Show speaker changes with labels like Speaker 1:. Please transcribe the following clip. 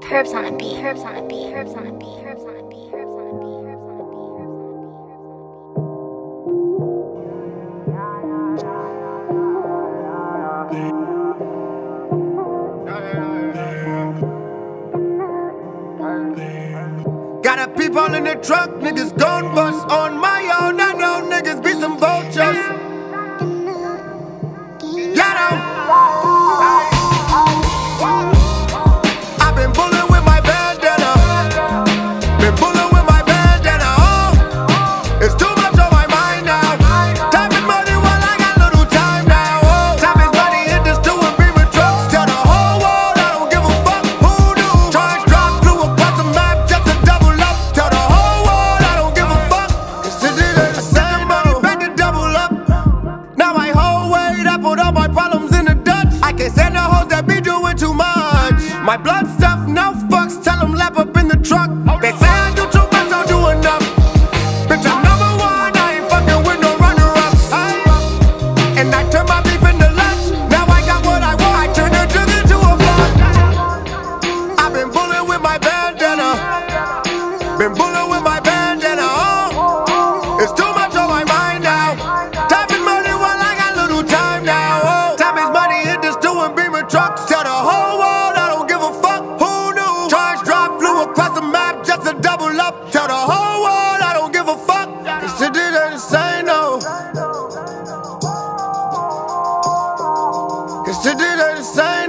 Speaker 1: Purps on a beat, Purps on a beat, Purps on a beat, Purps on a beat, Purps on a beat, Purps on a beat,
Speaker 2: Got a people in the truck, niggas gon' bust on my own. I know niggas be some vultures. I've been bullin' with my bandana. Been bullin' with my bandana. Oh, it's too much on my mind now. Time is money while I got little time now. Oh, time is money, hit this two and beam with trucks. Tell the whole world I don't give a fuck who knew. Charge drop, flew across the map just to double up. Tell the whole world I don't give a fuck. It's just the same money back to double up. Now my whole weight, I put all my problems in the Dutch. I can't stand the hoes that be doing too much. My blood stuff, no fucks, tell them lap up in the truck. They say I do too much, don't do enough. Bitch, I'm number one, I ain't fucking with no runner-ups. And I turn my beef into lunch. Now I got what I want, I turn the drug into a flush. I've been bullin' with my bandana. Been bullin' with my bandana. Oh, it's too much on my mind now. Time is money while I got little time now. Oh, time is money, hit this two and beam with trucks. Tell the whole world I don't give a fuck who knew. Charge drop, flew across the map just to double up. Tell the whole world I don't give a fuck. This shit ain't the same, no. This shit ain't the same.